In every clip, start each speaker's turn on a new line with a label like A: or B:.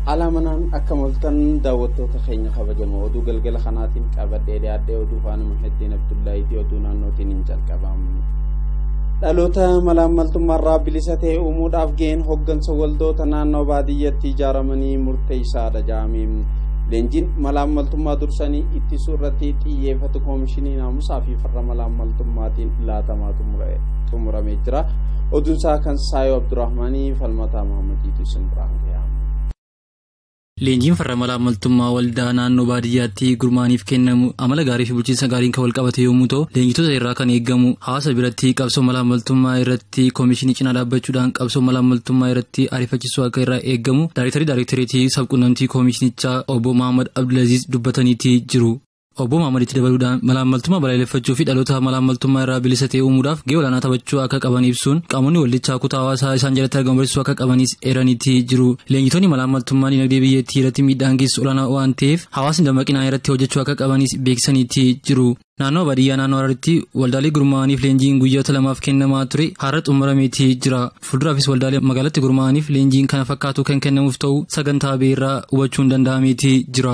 A: Alamanan akkamaltan daawwattoota keenya kabajamoo oduu galgala kanaatiin qabadhee dhiyaadhee oduu faana Muhyiddin Abdullaahiitii oduu naannootiin hin jalqabam. Dhaloota malaammaltummaarraa bilisa ta'e uumuudhaaf gaheen hooggansa waldoota naannoo baadiyyaatti ijaaramanii murteessaadha jedhameen. Leenjiin malaammaltummaa dursanii ittisuu irratti xiyyeeffatu koomishinii naamusaa fi farra malaammaltummaatiin laatamaa xumuramee jira. Oduun isaa kan Saayoo Abdurrahmaanii Falmataa Mahamadiitu isin biraan ga'a.
B: Leenjiin farra malaammaltummaa waldaa naannoo baadiyyaatti gurmaaniif kennamu amala gaarii fi bulchiinsa gaariin kan walqabate yommuu ta'u, leenjitoota irraa kan eegamu hawaasa biratti qabsoo malaammaltummaa irratti koomishinii cinaa dhaabbachuudhaan qabsoo malaammaltummaa irratti ariifachiisuu akka irraa eegamu daayireektarii sabquunnamtii koomishinichaa obbo Mahamad Abdulaziz dubbataniitii jiru. Obbo Mahamad itti dabaluudhaan malaammaltummaa balaaleffachuu fi dhaloota malaammaltummaa irraa bilisa ta'e uumuudhaaf gahee olaanaa taphachuu akka qaban ibsuun qaamonni waldichaa kutaa hawaasaa isaan jalatti argamu barsiisuu akka qabanis eeraniitii jiru. Leenjitoonni malaammaltummaa dinagdee biyyattii irratti miidhaan geessu olaanaa waan ta'eef hawaasni dammaqinaa irratti hojjechuu akka qabanis beeksisaniitii jiru. Naannoo baadiyyaa naannoo Hararitti waldaalee gurmaa'aniif leenjiin guyyoota lamaaf kennamaa ture har'a xumurameetii jira. Fuulduraafis waldaalee magaalatti gurmaa'aniif leenjiin kana fakkaatu kan kennamuuf ta'u sagantaa beerraa hubachuun danda'ameetii jira.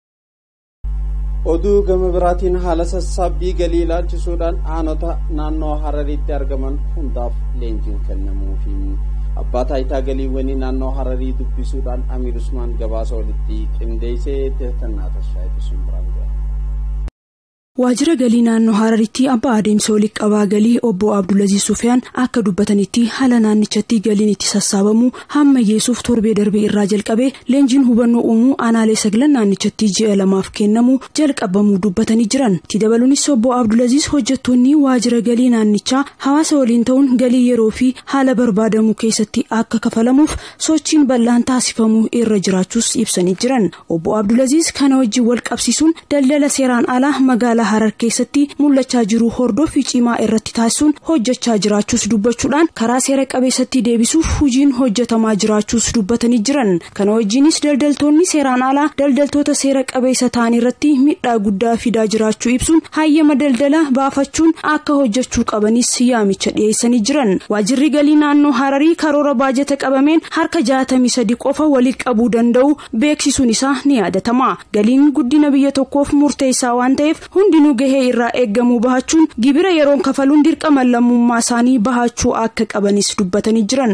A: Oduu gama biraatiin haala sassaabbii galii ilaalchisuudhaan aanota naannoo Hararitti argaman hundaaf leenjiin kennamuufi abbaa taayitaa galiiwwanii naannoo Hararii dubbisuudhaan Amiir Usmaan gabaasa walitti qindeessee teessannaa tashaayii sumburaan jira.
C: Waajjira galii naannoo Hararitti abbaa adeemsa walitti qabaa galii obbo Abdulaziz Sufiyaan akka dubbatanitti haala naannichatti galiin itti sassaabamu hammayyeessuuf torbee darbee irraa jalqabee leenjiin hubannoo uumuu aanaalee saglan naannichatti ji'a lamaaf kennamu jalqabamuu dubbatanii jiran. Itti dabaluunis obbo Abdulaziz hojjettoonni waajjira galii naannichaa hawaasa waliin ta'uun galii yeroo fi haala barbaadamu keessatti akka kafalamuuf sochiin bal'aan taasifamuu irra jiraachuus ibsanii jiran. Obbo Abdulaziz kana wajjin wal qabsiisuun daldala seeraan alaa magaalaa Harar keessatti mul'achaa jiru hordofii cimaa irratti taasisuun hojjechaa jiraachuus dubbachuudhaan karaa seera qabeessatti deebisuuf hojiin hojjetamaa jiraachuus dubbatanii jiran. Kana wajjinis daldaltoonni seeraan alaa daldaltoota seera qabeessa ta'an irratti miidhaa guddaa fidaa jiraachuu ibsuun hayyama daldala baafachuun akka hojjechuu qabanis yaamicha dhiyeessanii jiran. Waajjirri galii naannoo Hararii karoora baajata qabameen harka 63 qofa walitti qabuu danda'u beeksisuun isaa ni yaadatama. Galiin guddina biyya tokkoof murteessaa waan ta'eef hundinuu gahee irraa eeggamuu bahachuun gibira yeroon kafaluun dirqama lammummaa isaanii bahachuu akka qabanis dubbatanii jiran.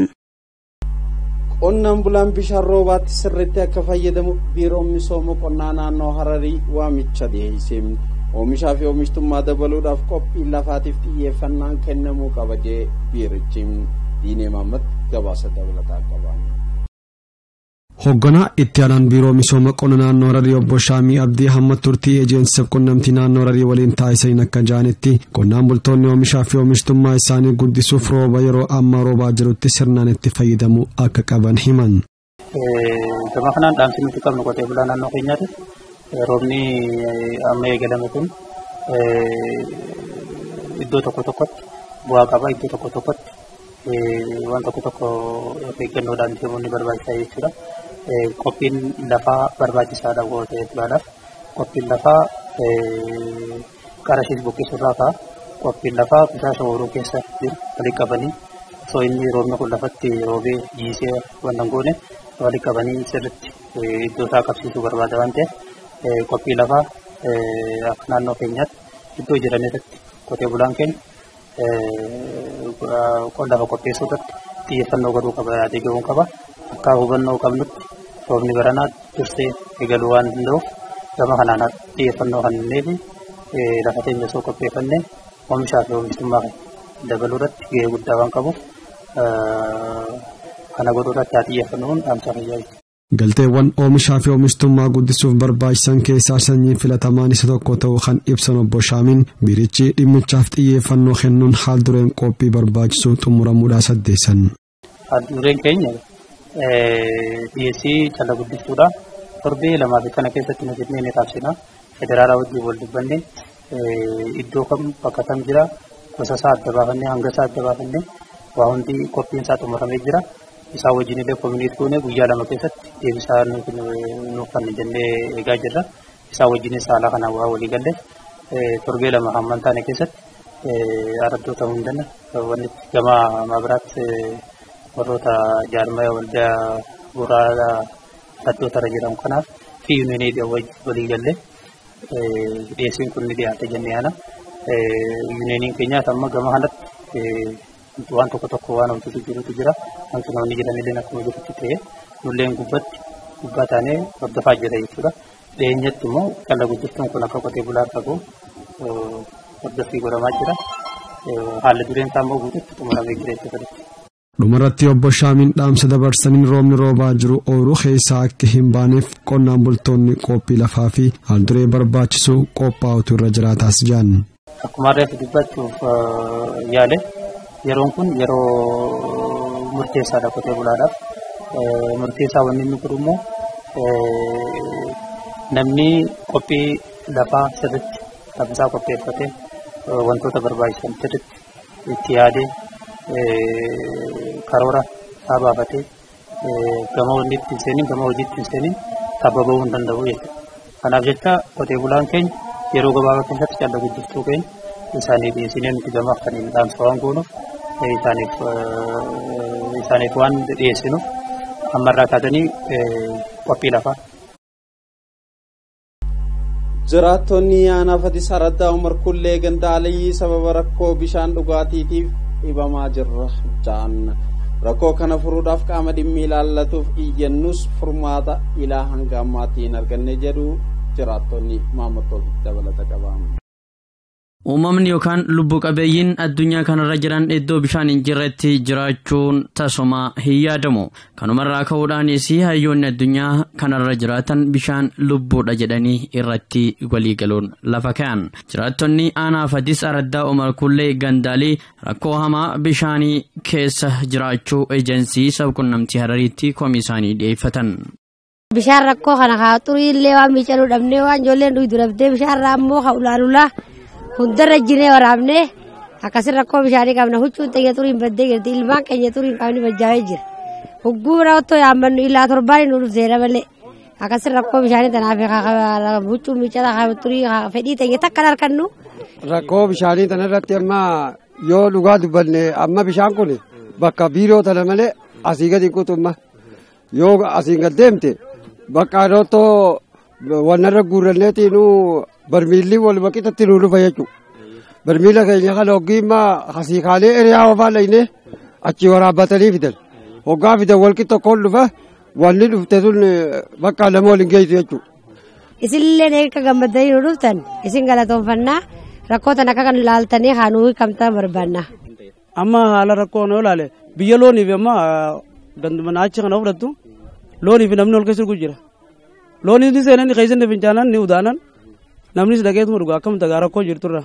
A: Qonnaan bulaan bishaan roobaatti sirriitti akka fayyadamu biiroon misooma qonnaa naannoo Hararii waamicha dhiyeessee oomishaa fi oomishtummaa dabaluudhaaf qophii lafaatiif xiyyeeffannaan kennamuu qaba jedhe biirichi. Diinee Mahammad gabaasa dabalataa qaba.
D: Hoogganaa itti aanaan biiroo misooma qonnaa naannoo Hararii obbo Shaamii Abdii Ahmad turtii ejeensa qunnamtii naannoo Hararii waliin taasisan akka jaanitti qonnaan bultoonni oomishaa fi oomishtummaa isaanii guddisuuf rooba yeroo ammaa roobaa jirutti sirnaan itti fayyadamuu akka qaban himan.
E: Gama kanaan dhaamsi nuti qabnu qotee bulaa naannoo keenyaatti roobni amma eegalame kun iddoo tokko tokkotti bu'aa qaba, iddoo tokko tokkotti waan tokko eeggannoodhaan deemuun barbaachisaa jechuudha. Qophiin lafaa barbaachisaadha qotee bulaadhaaf. Qophiin lafaa qarashiis buqqisuurraa ka'a. Qophiin lafaa bishaan shawaruu keessa jiru walitti qabanii osoo inni roobni kun lafatti roobee jiisee waan goone walitti qabanii sirriitti iddoo isaa qabsiisuu barbaada waan ta'eef qophii lafaa akka naannoo keenyaatti iddoo jiranitti qotee bulaan keenya lafa qopheessuu irratti xiyyeeffannoo godhuu qaba, yaadee gahuu qaba. Akka hubannoo qabnutti roobni baranaa dursee eegaluu waan danda'uuf gama kanaan xiyyeeffannoo kennee fi lafa keenya osoo qopheeffannee oomishaa fi oomishtummaa dabaluu irratti gahee guddaa waan qabuuf kana godhuu irratti xiyyeeffannoon dhaamsa fayyaa.
D: Galteewwan oomishaa fi oomishtummaa guddisuuf barbaachisan keessaa sanyiin filatamaan isa tokko ta'uu kan ibsan obbo Shaamiin biirichi dhimmichaaf xiyyeeffannoo kennuun haal dureen qophii barbaachisu xumuramuudhaa saddeessan.
E: Haal dureen keenya dhiyeessii calla guddisuudha. Torbee lamaa fi kana keessatti nuti ni taasisna. Federaalaa wajjin wal dubbannee iddoo kam bakka kam jira gosa isaa adda baafannee hanga isaa adda baafannee waa hundi qophiin isaa xumuramee jira. Isaa wajjin illee koominiitii goone guyyaa lama keessatti deebisaa nuuf kan jennee eegaa jirra. Isaa wajjin saala kana waa walii galle torbee lama hamman taane keessatti araddoota hundana wanni gama maabiraatti warroota jaarmaya waldaa bu'uuraa fadhoota irra jiran kanaaf fi yuuniyoonii walii galle dhiyeessiin kun ni dhiyaate jennee yaana. Yuuniyooniin keenyaas amma gama kanatti waan tokko waan hojjetu jirutu jira. Hanqinoonni jedhamillee akkuma jirutti ta'e nulleen gubbaa taanee hordofaa jira jechuudha. Dhiyeenyatti immoo qalla guddiftuun kun akka qotee bulaa qabu hordoffii godhamaa jira. Haalli dureen isaa immoo guutuutti xumuramee jira jechuudha.
D: Dhumarratti obbo Shaamiin dhaamsa dabarsaniin roobni roobaa jiru ooyiruu keessaa akka hin baaneef qonnaan bultoonni qophii lafaa fi haalduree barbaachisu qophaa'utu irra jiraataas jedhan.
E: Akkuma reefu dubbachuuf yaale yeroon kun yeroo murteessaadha qotee bulaadhaaf. Murteessaa wanni inni kun immoo namni qophii lafaa sirriitti lafisaa qopheeffatee wantoota barbaachisan sirriitti itti yaadee karoora isaa baafatee gama wanni ittiin seeniin gama hojii ittiin seeniin sababuu hin danda'u jechuudha. Kanaaf jecha qotee bulaan keenya yeroo gabaabaa keessatti calla guddiftuu keenya isaanii dhiyeessinee nuti gamaaf kan hin dhaamsa waan goonuuf isaaniif waan dhiyeessinuuf ammarraa kaatanii qophii lafaa.
A: Jiraattonni aanaa Fadis Araddaa Umar Kullee Gandaalii sababa rakkoo bishaan dhugaatiitiif dhibamaa jirra ja'an. Rakkoo kana furuudhaaf qaama dhimmi ilaallatuuf iyyannus furmaata ilaa hanga ammaatii hin arganne jedhu jiraattonni maamiltoota dabalata qaban.
B: Uumamni yookaan lubbu qabeeyyiin addunyaa kanarra jiran iddoo bishaan hin jirretti jiraachuun tasuma hin yaadamu. Kanumarraa ka'uudhaanis hayyoonni addunyaa kanarra jiraatan bishaan lubbuudha jedhanii irratti walii galuun lafa ka'an. Jiraattonni aanaa Fadis Araddaa Umar Kullee Gandaalii rakkoo hamaa bishaanii keessa jiraachuu eejensii sabquunnamtii Harariitti komii isaanii dhiyeeffatan.
F: Bishaan rakkoo kana haa xurii illee waan miicaluu dhabnee waan ijoolleen dhugdu dhabdee bishaanirraa ammoo haa ulaalulaa. Hundarra jiree waraabnee akkasii rakkoo bishaanii qabna huccuun ta'ee xuriin baddee jirti ilmaan keenya xuriin qabni bajjaa'ee jira. Hugguu raawwattoo yaammannu illaa torbaan nu dhufseera malee akkasii rakkoo bishaanii tanaaf huccuun miicala xurii fedhii ta'e takka harkannu.
G: Rakkoo bishaanii tanarratti amma yoo dhugaa dubbanne amma bishaan kun bakka biiroo tana malee asii gadi kutumma yoo asiin gad deemte bakka rootoo wanarra guurranneetiinu. Barmiilli wal bakkitatti nu dhufa jechuudha. Barmiila keenya kana hoggiimmaa asii kaalee eriyaa ofaa laynee achi waraabbatanii fidan. Hoggaa fidan walqi tokkoon dhufa wanni dhufte sun bakka lama waliin geessu jechuudha.
F: Isinillee eega gammadanii nu dhuftan isin galatoonfannaa rakkootan akka kan ilaaltanii haanuu hiikamtaa barbaanna.
H: Amma haala rakkoo na ilaale biyya looniif amma gandumana achi kana fudhattu looniif namni ol keessa jira. Looniif ni seenan keessatti fincaanan ni udaanan. Namnis dhageetuma dhugaa akkam tagaa rakkoo jirturra.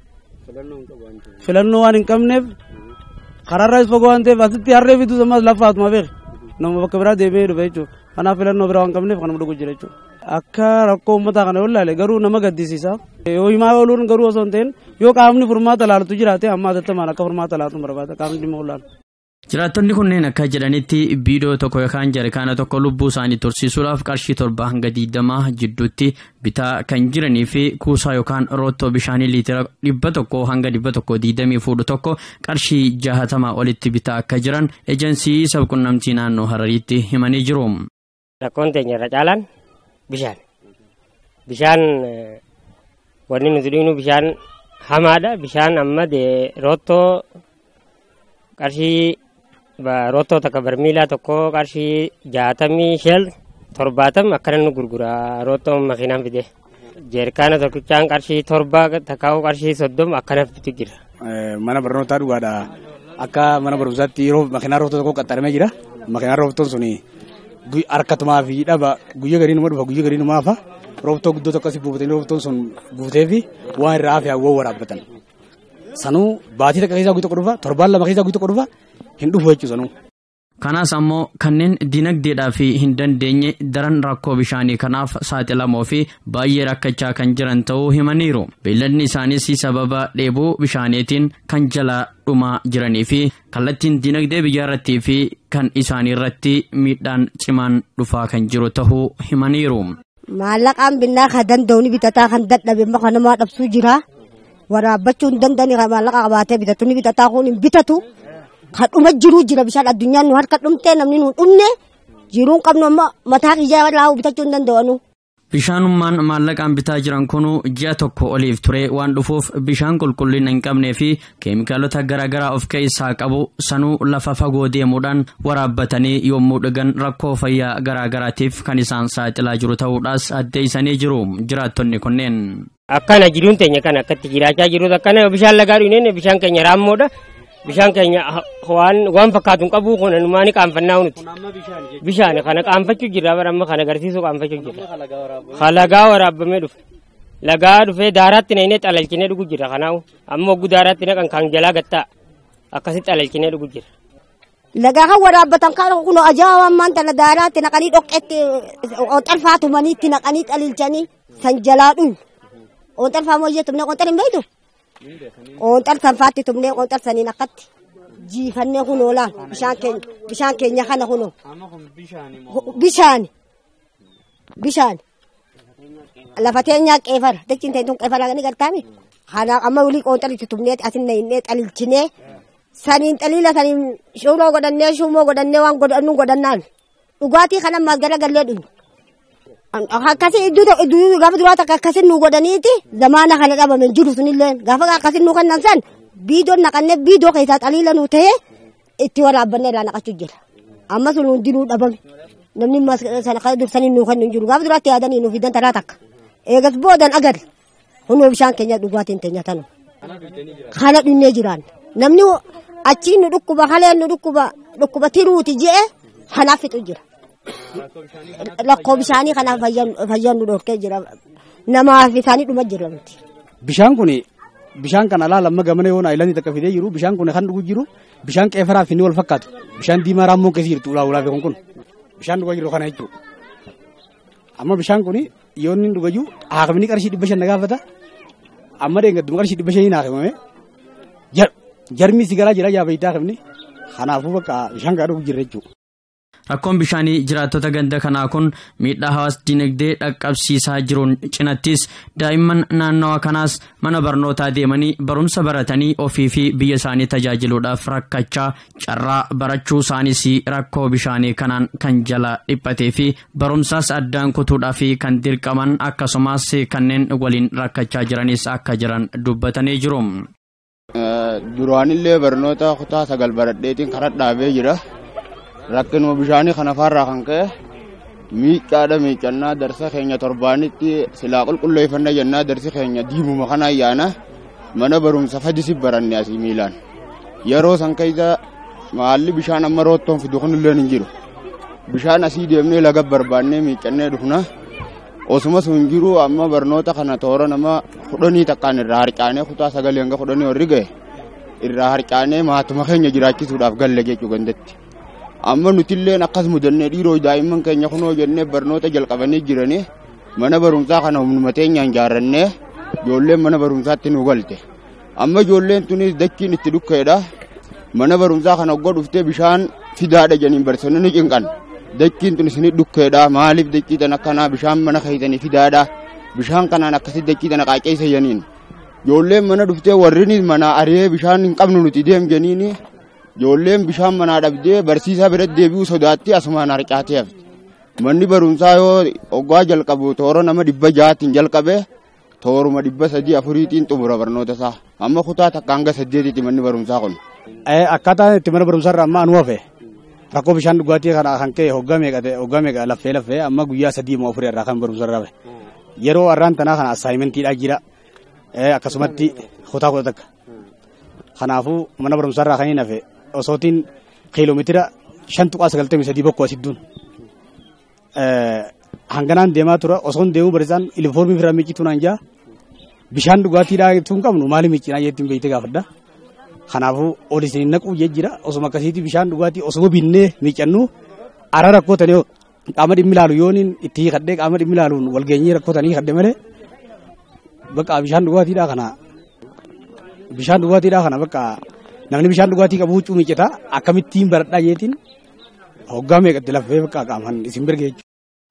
H: Filannoo waan hin qabneef karaarraa fagoo waan ta'eef asitti harree fituu sammas lafaatuma beek nama bakka biraa deemee dhufe jechuudha. Kanaaf filannoo biraa waan qabneef kanuma dhugu jira jechuudha. Akka rakkoo uummataa kana yoo ilaale garuu nama gaddisiisa. Yoo himaa ooluun garuu osoo hin ta'in yoo qaamni furmaata laalatu jiraate amma atattamaan akka furmaata laatu barbaada qaamni dhimma olaanu.
B: Jiraattonni kunneen akka jedhanitti biidoo tokko yookaan jarkaana tokko lubbuu isaanii tursiisuudhaaf qarshii 7 hanga 20 jidduutti bitaa kan jiranii fi kuusaa yookaan roottoo bishaanii liitira 100 hanga 120 fuudhu tokko qarshii 60 olitti bitaa akka jiran eejensii sabquunnamtii naannoo Harariitti himanii jiru.
I: Rakkoon teenya irra caalaan bishaan wanni nuti dhugnu bishaan hamaadha. Bishaan amma roottoo qarshii rootoo takka barmiilaa tokko qarshii 65 70 akkana nu gurgura rootoo makiinaan fide jeerkaana tokkichaan qarshii 7 takkaa'u qarshii 30 akkana fitu jira.
J: Mana barnootaa dhugaadha akka mana barumsaatti yeroo makiinaa rootoo tokko qaxaramee jira makiinaa rootoo suni harkatumaa fi dhaba guyyaa garii numa dhufa guyyaa garii numa hafa rootoo guddoo tokko asii buufatanii rootoo sun guutee fi waan irraa hafe hawwaa waraabbatan. Sanuu baatii takka keessaa guutuu dhufa torbaan lama keessaa guutuu dhufa hin dhufu jechuudha sanuu.
B: Kanaas ammoo kanneen dinagdeedhaa fi hin dandeenye daran rakkoo bishaanii kanaaf saaxilamoo fi baay'ee rakkachaa kan jiran ta'uu himaniiru. Beeyladni isaanis sababa dheebuu bishaaniitiin kan jala dhumaa jiranii fi kallattiin dinagdee biyya irrattii fi kan isaanii irratti miidhaan cimaan dhufaa kan jiru ta'uu himaniiru.
F: Maallaqaan binnaa kan danda'u ni bitataa kan dadhabe immoo kan namaa dhabsuu jira. Waraabbachuu hin danda'ani maallaqa qabaatee bitatu ni bitataa kun hin bitatu. Kan dhuma jiruu jira bishaan addunyaan nu harka dhumtee namni nu dhumne jiruun qabnu amma mataa kiyyaa laa'u bitachuu hin danda'anu.
K: Bishaanummaan maallaqaan bitaa jiran kun ji'a tokko oliif ture waan dhufuuf bishaan qulqullina hin qabnee fi keemikaalota garaagaraa of keessaa qabu sanuu lafa fagoo deemuudhaan waraabbatanii yommuu dhugan rakkoo fayyaa garaagaraatiif kan isaan saaxilaa jiru ta'uudhaas addeessanii jiru jiraattonni kunneen.
I: Akkana jiruun teenya kan akkatti jiraachaa jiru akkana bishaan lagaa dhuuneen bishaan keenya raammoodha. Bishaan keenya waan fakkaatu qabu kun numaani qaanfannaa nuti. Bishaan kana qaanfachuu jirra baramma kana agarsiisuu qaanfachuu jirra. Lagaa waraabamee dhufe. Lagaa dhufee daaraatti naqnee xalalchinee dhuguu jirra kanaa'u. Amma hogguu daaraatti naqan kan jalaa gattaa akkasitti xalalchinee dhuguu jirra.
F: Lagaa kan waraabbatan kan kun ajaa'aan maanta daaraatti naqanii dhoqqeetti onxalfaa tumaniitti naqanii xalilchanii san jalaa dhuun. Onxalfaa mooyyee tumnee onxal hin beektu. Onxal sanfaatti tumnee onxal saniin akkatti jiifannee kunoolaan bishaan keenya kana kunoo. Bishaan lafa teenyaa qeefara dachiin teenyuun qeefara ni gartaami. Kanaaf amma walii onxalitti tumnee asin nahinnee xalilchinee saniin xaliila saniin shumoo godhannee waan godhannu godhannaan dhugaatii kana ammas garagallee dhugnu. Akkasii iddoo gaafa duraa takka akkasii nu godhaniiti zamaana kana qabame jiru sunillee gaafa akkasii nu kannan san biidoo naqannee biidoo keessaa xaliila nu ta'ee itti waraabbanne irraa naqachuu jira. Amma sun hundinuu dhabame namni sana kan dursanii nu kennu jiru gaafa duraatti yaadanii nu fidan taraa takka eegas boodan agar kunoo bishaan keenya dhugaatiin teenya tanu kana dhunnee jiraan namni achiin nu dhukkuba haleen nu dhukkuba tiruuti je'e kanaaf fixu jira. Lakkoo bishaanii kanaaf fayyadu dhorkee jira namaaf isaanii dhuma jira miti.
J: Bishaan kun bishaan kana alaa lamma gamana yoo ayilaanii takka fidee jiru bishaan kun kan dhugu jiru bishaan qeefaraa fi ni wal fakkaatu bishaan diimaa raammoo keessa jirtu ulaa kun bishaan dhugaa jiru kana jechuudha. Amma bishaan kun yoo inni dhuga jiru haaqamni qarshii 500 gaafata amma deeggartuu qarshii 500 haaqamame jarmi sigaraa jira yaa fayidaa qabni kanaafuu bakka bishaan gaa dhugu jirra jechuudha.
K: Rakkoon bishaanii jiraattota ganda kanaa kun miidhaa hawaas dinagdee dhaqqabsiisaa jiruun cinattis daa'imman naannawa kanaas mana barnootaa deemanii barumsa baratanii ofii fi biyya isaanii tajaajiluudhaaf rakkachaa carraa barachuu isaaniis rakkoo bishaanii kanaan kan jala dhiphatee fi barumsaas addaan kutuudhaaf kan dirqaman akkasumas kanneen waliin rakkachaa jiranis akka jiran dubbatanii jiru.
L: Duraanillee barnoota kutaa 9 baradheetiin karaa dhaabee jira. Rakkinuma bishaanii kana farraa kan ka'e miiccannaa darsa keenya torbaanitti silaa qulqulleeffannaa jennaa darsi keenya diimuma kana ayyaana mana barumsa fadisi baranne asii miilaan yeroo san keessa maalli bishaan amma roottoon fidu kunillee hin jiru bishaan asii deemnee laga barbaannee miiccannee dhufna osuma sun jiru amma barnoota kana toora nama 10 takkaan irraa harcaanee kutaa 9 hanga 10 warri ga'e irraa harcaanee maatuma keenya jiraachisuudhaaf galle jechuu gandatti. Amma nutilleen akkas mudannee dhiiroo daa'imman keenya kunoo jennee barnoota jalqabanii jiranii mana barumsaa kana humnuma teenyaan ijaarrannee ijoolleen mana barumsaatti nu galte. Amma ijoolleen tunis dachiin itti dhukkeedha. Mana barumsaa kana oggoo dhuftee bishaan fidaadha jeniin barsiisonni ni cinqan. Dachiin tunis ni dhukkeedha. Maaliif dachii tana akkanaa bishaan mana keessanii fidaadha. Bishaan kanaan akkasitti dachii tana qaaqeessa jeniin. Ijoolleen mana dhuftee warrinis mana ari'ee bishaan hin qabnu nuti deem jeniini. Ijoolleen bishaan manaa dhabdee barsiisaa biratti deebi'uu sodaatti asumaan harcaatee hafte. Manni barumsaa yoo oggaa jalqabu toora nama 600tiin jalqabe tooruma 300-400tiin xumura barnoota isaa. Amma kutaa takka hanga 8tti manni barumsaa kun.
J: Akkaataa itti mana barumsaa irraa amma anu hafe rakkoo bishaan dhugaatii kana kan ka'e hoggaa meeqa laffee amma guyyaa 3-4 irraa kan barumsaa irraa hafe. Yeroo har'aan tanaa kana asaayimentiidhaa jira akkasumatti kutaa 10 takka. Kanaafuu mana barumsaa irraa kan hin hafe. Osootiin kiiloomeetira 5.93 bokkoo asidduun hanganaan deemaa tura osoon deemuu barsiisaan ilifoormii firaa miiccituu naan jaa bishaan dhugaatiidhaa tun qabnu maali miiccinaa jettiin beeyte gaafadha. Kanaafuu ol isin naquu jira osuma akkasiitti bishaan dhugaatii osuma binnee miiccannu ara rakkootanii qaama dhimmi ilaalu yooniin itti hiikadhee qaama dhimmi ilaaluun walgeenyee rakkootanii hiikadhe malee bakka bishaan dhugaatiidhaa kana bakka. Namni bishaan dhugaatii qabu huccuu miiccataa akkamittiin baradhaa jeetiin hoggaa meeqatti laffee bakka qaamaan isin berge jechuudha.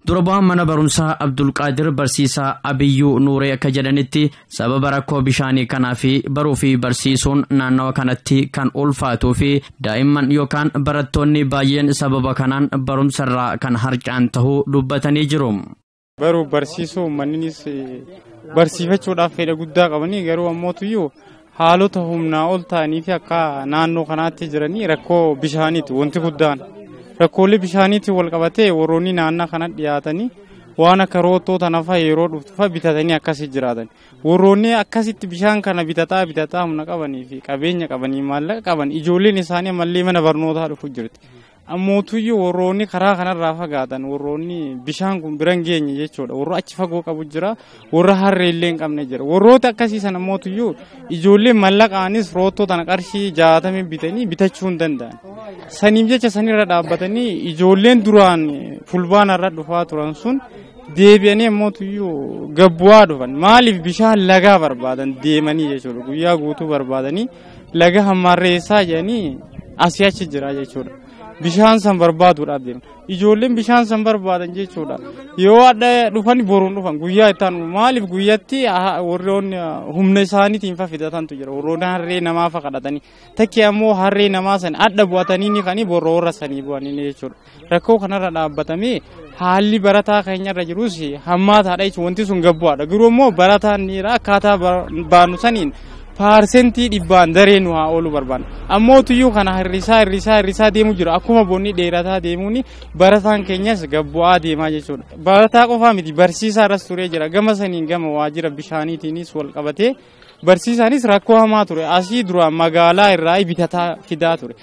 K: Dura bu'aan mana barumsaa Abdulqaadir barsiisaa Abiyyuu Nuuree akka jedhanitti sababa rakkoo bishaanii kanaa fi baruu fi barsiisuun naannawa kanatti kan ulfaatuu fi daa'imman yookaan barattoonni baay'een sababa kanaan barumsarraa kan harca'an tahuu dubbatanii jiru.
M: Baruu barsiisuu manninis barsiifachuudhaaf fedha guddaa qabanii garuu ammootuyyuu haalota humnaa ol ta'anii fi akka naannoo kanaatti jiranii rakkoo bishaaniiti wanti guddaan. Rakkoolee bishaaniitiin wal qabatee warroonni naannoo kana dhiyaatanii waan akka roottoota nafa yeroo dhuftufa bitatanii akkasii jiraatan. Warroonni akkasitti bishaan kana bitataa humna qabanii fi qabeenya qabanii maallaqa qaban ijoolleen isaanii ammallee mana barnootaa dhufu jirti. Ammootuyyuu warroonni karaa kanarraa fagaatan warroonni bishaan kun biran geenye jechuudha. Warro achi fagoo qabu jira. Warra harree illee hin qabne jira. Warroota akkasiisan ammootuyyuu ijoolleen mallaqaanis roottoo tana qarshii 60 bitanii bitachuu hin danda'an. Saniif jecha sanirra dhaabbatanii ijoolleen duraan fulbaanarra dhufaa turan sun deebi'anii ammootuyyuu gabbu'aa dhufan. Maaliif bishaan lagaa barbaadan deemanii jechuudha. Guyyaa guutuu barbaadanii laga hammarreessaa jedhanii asii achi jira jechuudha. Bishaan san barbaaduudhaaf deemu. Ijoolleen bishaan san barbaadan jechuudha. Yoo adda dhufan boruun dhufan guyyaa ittaan maaliif guyyaatti warroonni humna isaaniitiin fidatantu jira. Warroonni harree namaa kadhatanii takkee ammoo harree namaa san adda bu'atanii ni kanii borroo warra sanii bu'anii jechuudha. Rakkoo kanarra dhaabbatamee haalli barataa keenyarra jirus hammaataadha jechuudha. Wanti sun gabbu'aadha. Garuu immoo barataan dhiiraa akkaataa baanu saniin Parsentii dhibbaan dareen waa oolu barbaada. Ammootuyyuu kana hirrisaa deemu jira. Akkuma bonni dheerataa deemuun barataan keenyas gabbu'aa deemaa jechuudha. Barataa qofaa miti barsiisaa irras turee jira. Gama saniin gama waajjira bishaaniitiinis wal qabatee barsiisaanis rakkoo hamaa ture. Asii duraan magaalaa irraa bitataa fidaa ture.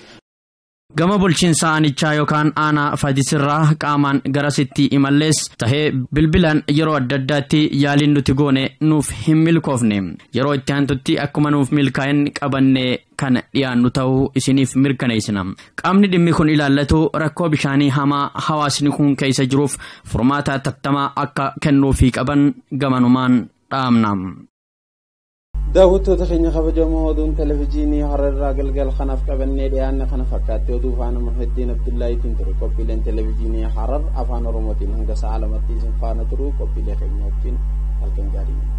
K: Gama bulchiinsa aanichaa yookaan aanaa Fadisirraa qaamaan garasitti imallees tahee bilbilaan yeroo adda addaatti yaaliin nuti goone nuuf hin milkoofne. Yeroo itti aantutti akkuma nuuf milkaa'in qabannee kan dhiyaannu ta'uu isiniif mirkaneessina. Qaamni dhimmi kun ilaallatu rakkoo bishaanii hamaa hawaasni kun keessa jiruuf furmaata tattamaa akka kennuufii qaban gamanumaan dhaamna.
A: daawwattoota keenya kabajamoo oduun televezyiinii hararraa galgal kanaaf qabannee dhiyaanne kana fakkaatti oduu faana Muhiddiin Abdullaahiitiin ture qophiileen televezyiinii harar afaan oromootiin hanga sa'a lamatti isin faana turu qophiilee keenya wajjin halkan gaarii.